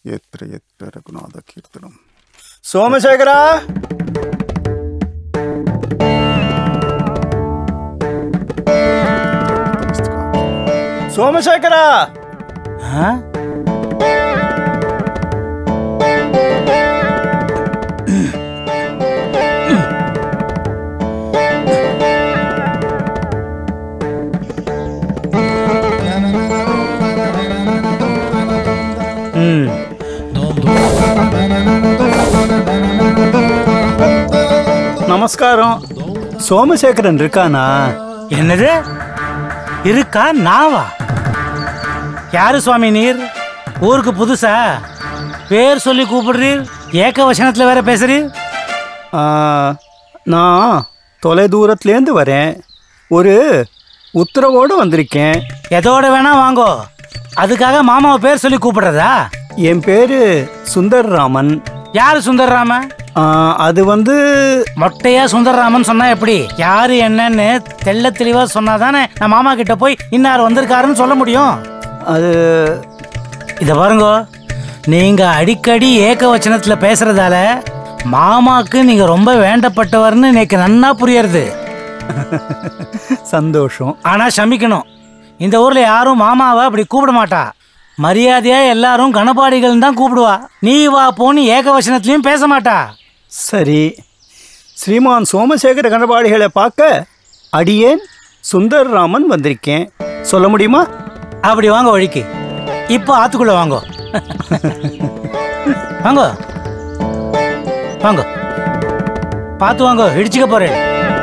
எத்திர எத்திர ரகுநாத கீர்த்தனம். சோமசேகரா, சோமசேகரா. நமஸ்காரம். சோமசேகரன் இருக்கானா? என்னது இருக்கா? நாவா? யாரு சுவாமி நீர்? ஊருக்கு புதுசா? பேர் சொல்லி கூப்பிடுறீர், ஏக வசனத்துல வேற பேசுறீர். நான் தொலை தூரத்துலேருந்து வரேன். ஒரு உத்தரவோடு வந்திருக்கேன். எதோட வேணா வாங்கோ, அதுக்காக மாமாவை பேர் சொல்லி கூப்பிடுறதா? என் பேரு சுந்தர்ராமன். யாரு சுந்தர்ராமன்? அது மொட்டையா சுந்தர்ராமன் சொன்னா எப்படி? யாரு என்னன்னு தெள்ள தெளிவா சொன்னாதானே நான் மாமா கிட்ட போய் இன்னார் வந்திருக்காருன்னு சொல்ல முடியும். அது இத பாருங்க, நீங்க அடிக்கடி ஏக வச்சனத்துல பேசுறதால மாமாக்கு நீங்க ரொம்ப வேண்டப்பட்டவர்னு எனக்கு நன்னா புரியறது. சந்தோஷம். ஆனா சமிக்கணும், இந்த ஊர்ல யாரும் மாமாவை அப்படி கூப்பிட மாட்டா. மரியாதையா எல்லாரும் கணபாடிகள் தான் கூப்பிடுவா. நீ வா போன்னு ஏக வசனத்திலையும் பேச மாட்டா. சரி, ஸ்ரீமான் சோமசேகர கணபாடிகளை பார்க்க அடியேன் சுந்தர்ராமன் வந்திருக்கேன். சொல்ல முடியுமா? அப்படி வாங்க வழிக்கு. இப்போ ஆத்துக்குள்ள வாங்க. வாங்க வாங்க, பார்த்து வாங்க, இடிச்சுக்க போறேன்.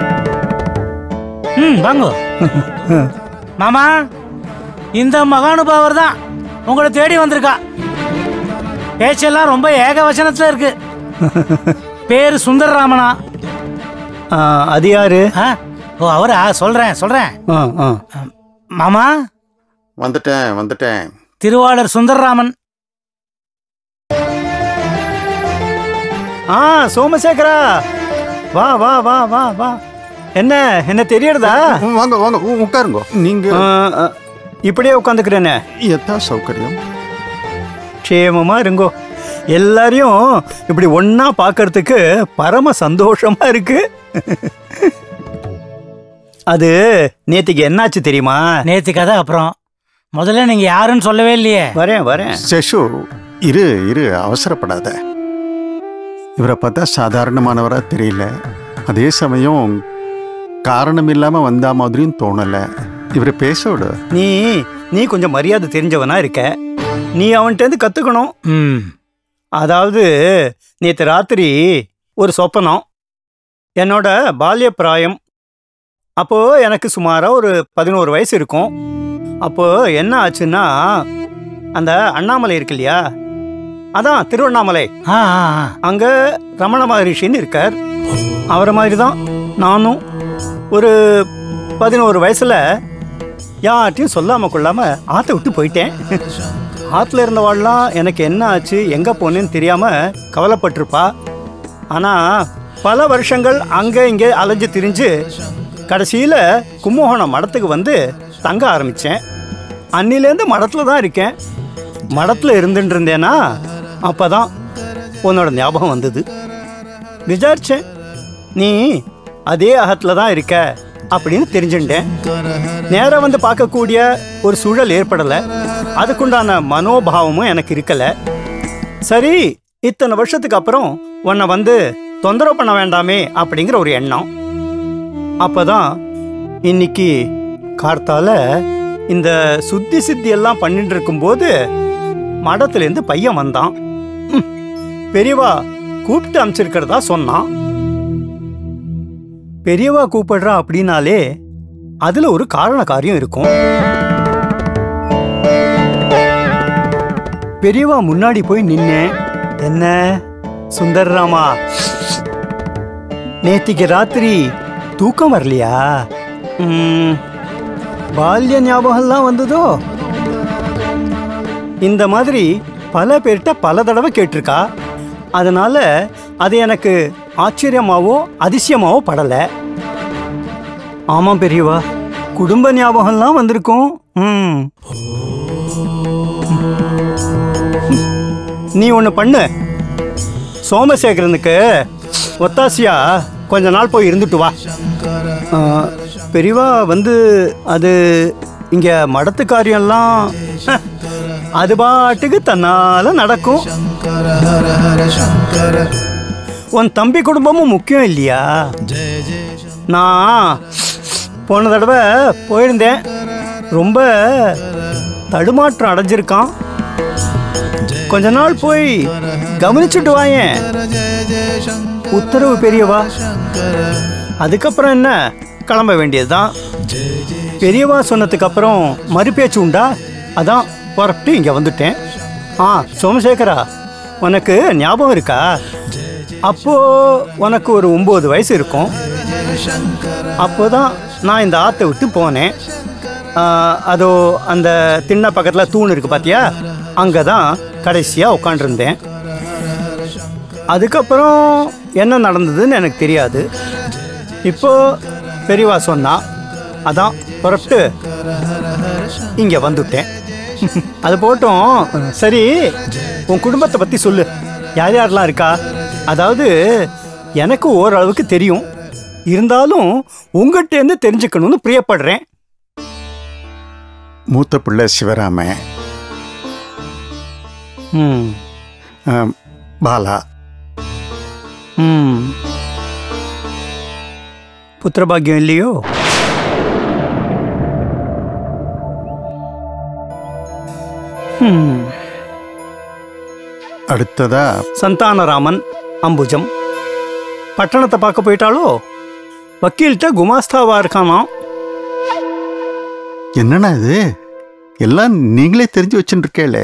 வாங்க மாமா. இந்த மகானுபாவர் தான் உங்களை தேடி வந்திருக்கா. பேச்செல்லாம் ரொம்ப ஏக வசனத்துல இருக்கு. பேரு சுந்தர்ராமனா? அது யாரு? ஓ அவரா? சொல்றேன். மாமா வந்துட்டேன். திருவாளர் சுந்தர்ராமன். சோமசேகரா, வா வா வா வா வா. என்ன தெரியறதா? வாங்க உட்காருங்க. நீங்க இப்படியே உட்காந்துக்கிறேன்னு. எத்தா சௌகரியம். க்ஷேமமா இருங்கோ. எல்லாரையும் இப்படி ஒன்னா பார்க்கறதுக்கு பரம சந்தோஷமா இருக்கு. அது நேத்திக்கு என்னாச்சு தெரியுமா? நேத்து கதை அப்புறம், முதல்ல நீங்க யாருன்னு சொல்லவே இல்லையே. வரேன். சேஷு, இரு அவசரப்படாத. இவரை பார்த்தா சாதாரணமானவரா தெரியல, அதே சமயம் காரணம் இல்லாம வந்தா மாதிரியும் தோணல. இவரை பேச விடு. நீ கொஞ்சம் மரியாதை தெரிஞ்சவனா இருக்க. நீ அவன்கிட்ட கத்துக்கணும். அதாவது நேற்று ராத்திரி ஒரு சொப்பனம். என்னோட பால்ய பிராயம். அப்போ எனக்கு சுமாரா ஒரு 11 வயசு இருக்கும். அப்போ என்ன ஆச்சுன்னா, அந்த அண்ணாமலை இருக்கு இல்லையா, அதான் திருவண்ணாமலை, அங்க ரமண மகரிஷின்னு இருக்கார். அவரை மாதிரி தான் நானும் ஒரு 11 வயசுல யார்ட்டையும் சொல்லாம கொள்ளாம ஆற்ற விட்டு போயிட்டேன். ஆற்றுல இருந்தவாள்லாம் எனக்கு என்ன ஆச்சு எங்கே போனேன்னு தெரியாமல் கவலைப்பட்டிருப்பா. ஆனால் பல வருஷங்கள் அங்கே இங்கே அலைஞ்சு திரிஞ்சு கடைசியில் கும்பகோணம் மடத்துக்கு வந்து தங்க ஆரம்பித்தேன். அன்னிலேருந்து மடத்தில் தான் இருக்கேன். மடத்தில் இருந்துட்டு இருந்தேன்னா அப்போ தான் உன்னோட ஞாபகம் வந்தது. விசாரிச்சேன், நீ அதே அகத்தில் தான் இருக்க அப்படின்னு தெரிஞ்சுட்டேன். நேராக வந்து பார்க்கக்கூடிய ஒரு சூழல் ஏற்படலை. அதுக்குண்டான மனோபாவமும் எனக்கு இருக்கலை. சரி, இத்தனை வருஷத்துக்கு அப்புறம் உன்னை வந்து தொந்தரவு பண்ண வேண்டாமே அப்படிங்கிற ஒரு எண்ணம். அப்போதான் இன்னைக்கு கார்த்தால இந்த சுத்தி சித்தி எல்லாம் பண்ணிட்டு இருக்கும்போது மடத்துலேருந்து பையன் வந்தான். பெரியவா கூப்பிட்டு அனுப்பிச்சிருக்கிறதா சொன்னான். பெரியவா கூப்பிடுறா அப்படின்னாலே அதுல ஒரு காரண காரியம் இருக்கும். பெரியவா முன்னாடி போய் நின்னேன். என்ன சுந்தர்ராமா, நேத்திக்கு ராத்திரி தூக்கம் வரலையா? பால்ய ஞாபகம்லாம் வந்ததோ? இந்த மாதிரி பல பேர்கிட்ட பல தடவை கேட்டிருக்கா. அதனால அது எனக்கு ஆச்சரியமாவோ அதிசயமாவோ படலை. ஆமாம் பெரியவா, குடும்ப ஞாபகம்லாம் வந்திருக்கும். நீ ஒன்று பண்ணு, சோமசேகரனுக்கு ஒத்தாசியா கொஞ்ச நாள் போய் இருந்துட்டு வா. பெரியவா வந்து அது இங்கே மடத்து காரியம்லாம் அது பாட்டுக்கு தன்னால நடக்கும். உன் தம்பி குடும்பமும் முக்கியம் இல்லையா? நான் போன தடவை போயிருந்தேன், ரொம்ப தடுமாற்றம் அடைஞ்சிருக்கான். கொஞ்ச நாள் போய் கவனிச்சுட்டு வாயேன். உத்தரவு பெரியவா. அதுக்கப்புறம் என்ன, கிளம்ப வேண்டியதுதான். பெரியவா சொன்னதுக்கு அப்புறம் மறுபேச்சு உண்டா? அதான் புறப்பட்டு இங்கே வந்துட்டேன். சோமசேகரா, உனக்கு ஞாபகம் இருக்கா? அப்போ உனக்கு ஒரு 9 வயசு இருக்கும். அப்போதான் நான் இந்த ஆற்றை விட்டு போனேன். அதோ அந்த திண்ணை பக்கத்தில் தூண் இருக்கு பார்த்தியா, அங்கே தான் கடைசியாக உட்காண்டிருந்தேன். அதுக்கப்புறம் என்ன நடந்ததுன்னு எனக்கு தெரியாது. இப்போ பெரியவா சொன்னா, அதான் புறப்பட்டு இங்கே வந்துட்டேன். அது போட்டும், சரி உன் குடும்பத்தை பற்றி சொல்லு. யார் யாரெல்லாம் இருக்கா? அதாவது எனக்கு ஓரளவுக்கு தெரியும், இருந்தாலும் உங்கள்கிட்டேருந்து தெரிஞ்சுக்கணும்னு பிரியப்படுறேன். மூத்த பிள்ளை சிவராம, பாலா, புத்திரபாகியம் இல்லையோ? அடுத்ததா சந்தானராமன், அம்புஜம். பட்டணத்தை பார்க்க போயிட்டாலோ? வக்கீல்கிட்ட குமாஸ்தாவா இருக்கானா? என்னன்னா இது எல்லாம் நீங்களே தெரிஞ்சு வச்சுருக்கேளே.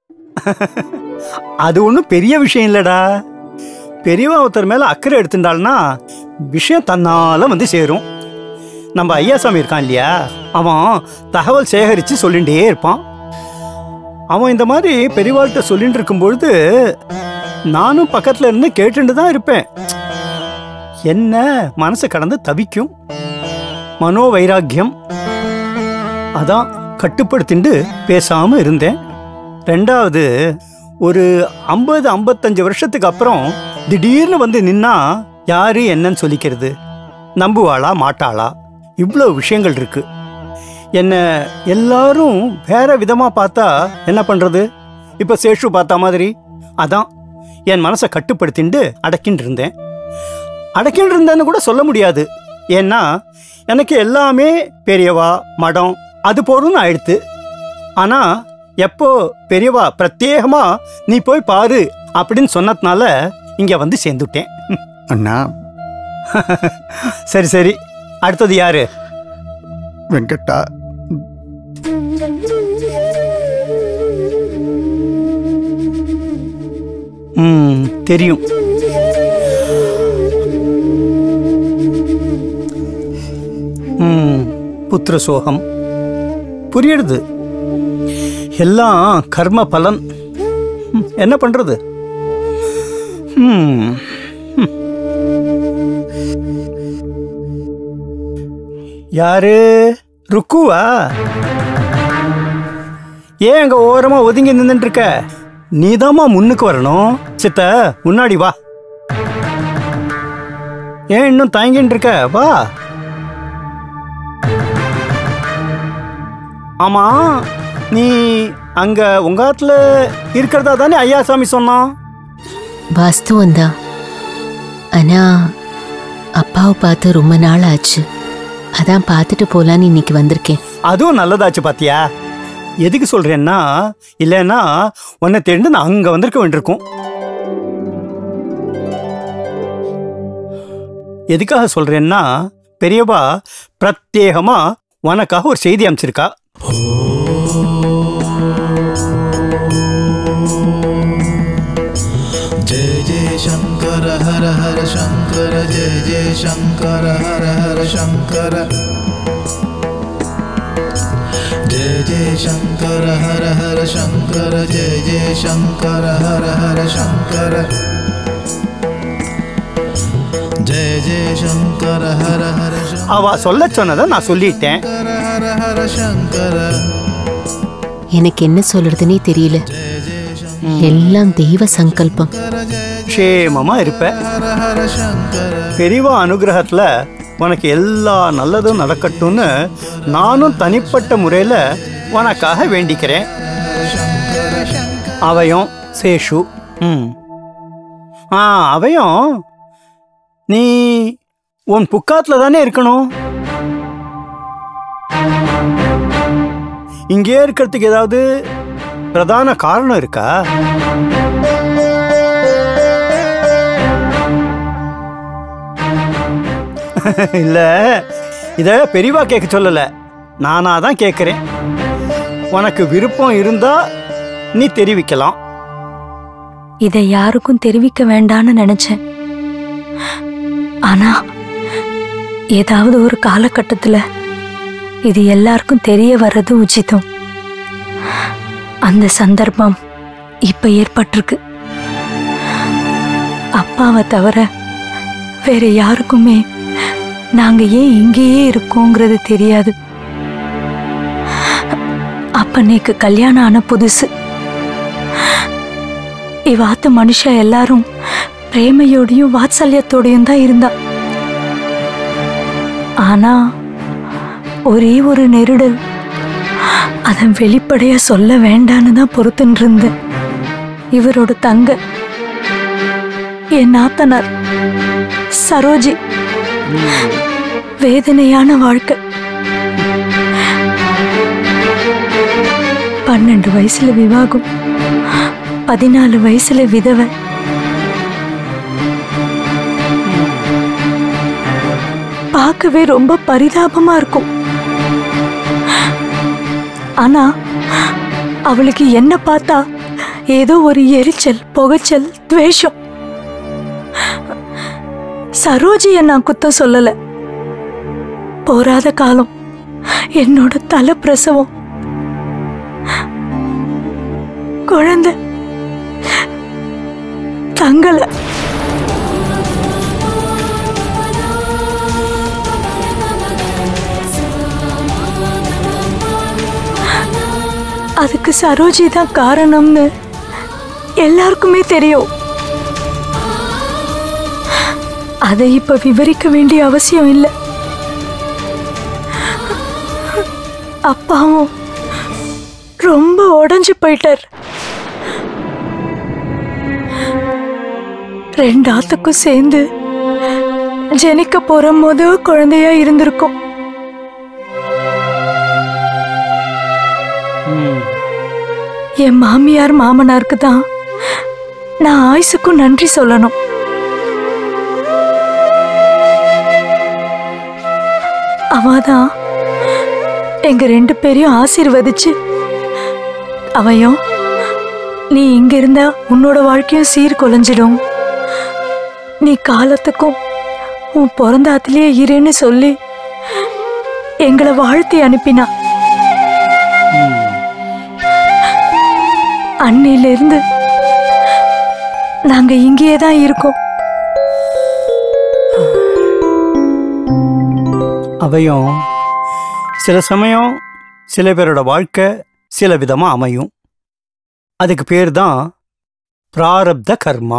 அது ஒன்றும் பெரிய விஷயம் இல்லடா. பெரியவா ஒருத்தர் மேலே அக்கறை எடுத்துட்டாள்னா விஷயம் தன்னால வந்து சேரும். நம்ம ஐயாசாமி இருக்கான் இல்லையா, அவன் தகவல் சேகரித்து சொல்லிகிட்டே இருப்பான். அவன் இந்த மாதிரி பெரியவாள்கிட்ட சொல்லிட்டு இருக்கும்பொழுது நானும் பக்கத்தில் இருந்து கேட்டுட்டு தான் இருப்பேன். என்ன மனசு கடந்து தவிக்கும். மனோவைராக்கியம். அதான் கட்டுப்படுத்திண்டு பேசாமல் இருந்தேன். ரெண்டாவது, ஒரு 50-55 வருஷத்துக்கு அப்புறம் திடீர்னு வந்து நின்னா யாரு என்னன்னு சொல்லிக்கிறது? நம்புவாளா மாட்டாளா? இவ்வளோ விஷயங்கள் இருக்கு. என்ன எல்லாரும் வேற விதமா பார்த்தா என்ன பண்றது? இப்ப சேஷு பார்த்த மாதிரி. அதான் என் மனசை கட்டுப்படுத்திண்டு அடக்கின்னு இருந்தேன். அடக்கின்னு இருந்தேன்னு கூட சொல்ல முடியாது. ஏன்னா எனக்கு எல்லாமே பெரியவா மடம் அது போறதுன்னு ஆயிடுத்து. ஆனா எப்போ பெரியவா பிரத்யேகமா நீ போய் பாரு அப்படின்னு சொன்னதுனால இங்க வந்து சேர்ந்துட்டேன். அண்ணா. சரி சரி, அடுத்தது யாரு? வெங்கட்டா. தெரியும். புத்திர சோகம் புரியுது. எல்லாம் கர்ம பலன். என்ன பண்றது? யாரு? ருக்குவா? ஏன் அங்க ஓரமா ஒதுங்கி நின்றுட்டு இருக்க? நீதாமா முன்னுக்கு வரணும். சித்த முன்னாடி வா. ஏன் இன்னும் தயங்கின்னு இருக்க? வா. ஆமா, நீ அங்க உங்க ஆத்துல இருக்கிறதா தானே ஐயாசாமி சொன்னான்? வாஸ்துவம் தான். ஆனா அப்பாவை பார்த்து ரொம்ப நாள் ஆச்சு. அதான் பார்த்துட்டு போலான்னு இன்னைக்கு வந்திருக்கேன். அதுவும் நல்லதாச்சு பாத்தியா. எதுக்கு சொல்றேன்னா, இல்லைன்னா உன்னை தெரிந்து நான் அங்க வந்திருக்க வேண்டியிருக்கும். எதுக்காக சொல்றேன்னா, பெரியவா பிரத்யேகமா உனக்காக ஒரு செய்தி அமைச்சிருக்கா. जय जय शंकर हर हर शंकर, जय जय शंकर हर हर शंकर, जय जय शंकर हर हर शंकर, जय जय शंकर हर हर शंकर, जय जय शंकर हर हर शंकर. அவ சொல்ல சொன்னதை நான் சொல்லிட்டேன். எனக்கு என்ன சொல்றதுன்னே தெரியல. எல்லாம் தெய்வ சங்கல்பம். க்ஷேமமா இருப்ப. பெரியவா அனுகிரகத்துல உனக்கு எல்லா நல்லதும் நடக்கட்டும்னு நானும் தனிப்பட்ட முறையில உனக்காக வேண்டிக்கிறேன். அவையும் சேஷு. அவையும் நீ உன் புக்காத்துல தானே இருக்கணும். இங்கே இருக்கிறதுக்கு ஏதாவது பிரதான காரணம் இருக்கா? இல்ல, இத பெரியவா கேட்க சொல்லல, நானா தான் கேட்கிறேன். உனக்கு விருப்பம் இருந்தா நீ தெரிவிக்கலாம். இதை யாருக்கும் தெரிவிக்க வேண்டான்னு நினைச்சேன். ஆனா ஏதாவது ஒரு காலகட்டத்துல இது எல்லாருக்கும் தெரிய வர்றது உச்சிதம். அந்த சந்தர்ப்பம் இப்ப ஏற்பட்டிருக்கு. அப்பாவை தவிர வேற யாருக்குமே நாங்க ஏன் இங்கேயே இருக்கோங்கிறது தெரியாது. அப்பனைக்கு கல்யாணம் ஆன புதுசு. இவாத்து மனுஷா எல்லாரும் பிரேமையோடையும் வாத்சல்யத்தோடையும் தான் இருந்தா. ஆனா ஒரே ஒரு நெருடல், அதன் வெளிப்படையா சொல்ல வேண்டான்னு தான் பொறுத்துன்னு இருந்தேன். இவரோட தங்க, என் நாத்தனார் சரோஜி, வேதனையான வாழ்க்கை. 12 வயசுல விவாகம், 14 வயசுல விதவை. பார்க்கவே ரொம்ப பரிதாபமா இருக்கும். ஆனா அவளுக்கு என்ன பார்த்தா ஏதோ ஒரு எரிச்சல், புகைச்சல், துவேஷம். சரோஜிய நான் குத்தம் சொல்லல. போராத காலம் என்னோட தலை பிரசவம், குழந்தை தங்கல. அதுக்கு சரோஜி தான் காரணம்னு எல்லாருக்குமே தெரியும். அதை இப்ப விவரிக்க வேண்டிய அவசியம் இல்லை. அப்பாவும் ரொம்ப உடைஞ்சு போயிட்டார். 2 ஆத்துக்கும் சேர்ந்து ஜெனிக்க போற முதல் குழந்தையா இருந்திருக்கும். என் மாமியார் மாமனாருக்கு தான் நான் ஆயுசுக்கும் நன்றி சொல்லணும். அவதான் எங்க 2 பேரையும் ஆசீர்வதிச்சு, அவையும் நீ இங்க இருந்தா உன்னோட வாழ்க்கையும் சீர்குலைஞ்சிடும், நீ காலத்துக்கும் உன் பிறந்தாத்திலேயே இருன்னு சொல்லி எங்களை வாழ்த்தி அனுப்பினா. அன்னையிலிருந்து நாங்க இங்கேயே தான் இருக்கோம். அவையும் சில சமயம் சில பேரோட வாழ்க்கை சில விதமா அமையும். அதுக்கு பேர் தான் பிராரப்த கர்மா.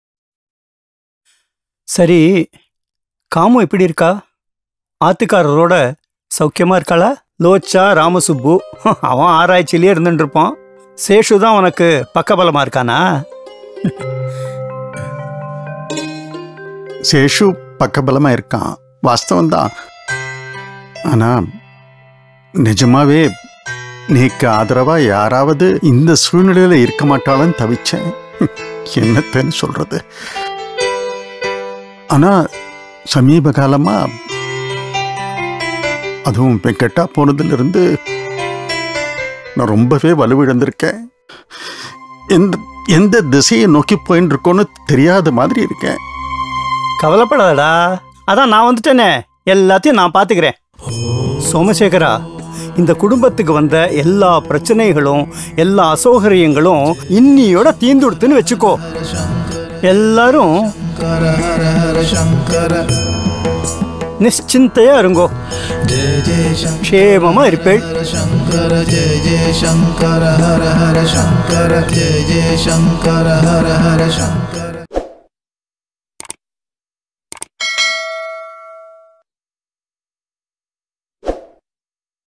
சரி, காமு எப்படி இருக்கா? ஆத்துக்காரரோட சௌக்கியமா இருக்காளா? லோச்சா ராமசுப்பு அவன் ஆராய்ச்சியிலே இருந்துட்டு இருப்பான். சேஷு தான் உனக்கு பக்கபலமா இருக்கானா? சேஷு பக்கபலமா இருக்கான், வாஸ்தவம் தான். ஆனா நிஜமாவே நீக்கு ஆதரவா யாராவது இந்த சூழ்நிலையில இருக்க மாட்டாளன்னு தவிச்சேன். என்னத்தன்னு சொல்றது. ஆனா சமீப காலமா, அதுவும் வெங்கட்டா போனதுல இருந்து நான் ரொம்பவே வலுவிழந்திருக்கேன். எந்த திசையை நோக்கி போயின்னு இருக்கோன்னு தெரியாத மாதிரி இருக்கேன். கவலைப்படாதடா, அதான் நான் வந்துட்டேனே, எல்லாத்தையும் நான் பார்த்துக்கிறேன். சோமசேகரா, இந்த குடும்பத்துக்கு வந்த எல்லா பிரச்சனைகளும் எல்லா அசௌகரியங்களும் இன்னியோட தீந்துடுத்துன்னு வச்சுக்கோ. எல்லாரும் நிச்சிந்தையா இருங்கோ, க்ஷேமமா இருப்பேள். शंकर जय जय शंकर हर हर शंकर शङ्कर जय जय शङ्कर हर हर शङ्कर